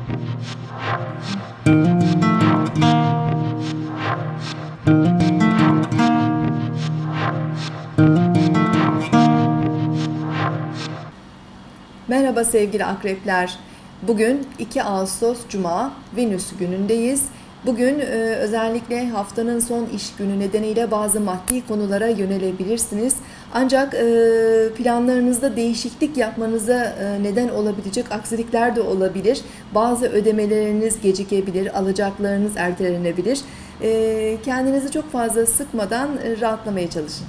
Merhaba sevgili akrepler. Bugün 2 Ağustos Cuma, Venüs günündeyiz. Bugün özellikle haftanın son iş günü nedeniyle bazı maddi konulara yönelebilirsiniz. Ancak planlarınızda değişiklik yapmanıza neden olabilecek aksilikler de olabilir. Bazı ödemeleriniz gecikebilir, alacaklarınız ertelenebilir. Kendinizi çok fazla sıkmadan rahatlamaya çalışın.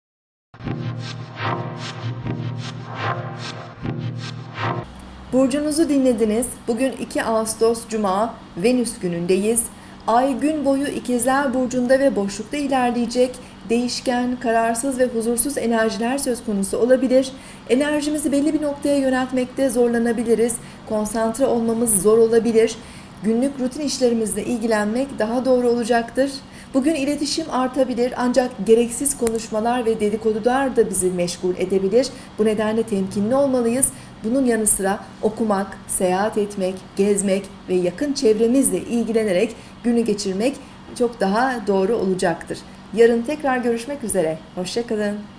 Burcunuzu dinlediniz. Bugün 2 Ağustos Cuma, Venüs günündeyiz. Ay gün boyu İkizler Burcu'nda ve boşlukta ilerleyecek. Değişken, kararsız ve huzursuz enerjiler söz konusu olabilir. Enerjimizi belli bir noktaya yöneltmekte zorlanabiliriz. Konsantre olmamız zor olabilir. Günlük rutin işlerimizle ilgilenmek daha doğru olacaktır. Bugün iletişim artabilir ancak gereksiz konuşmalar ve dedikodular da bizi meşgul edebilir. Bu nedenle temkinli olmalıyız. Bunun yanı sıra okumak, seyahat etmek, gezmek ve yakın çevremizle ilgilenerek günü geçirmek çok daha doğru olacaktır. Yarın tekrar görüşmek üzere. Hoşça kalın.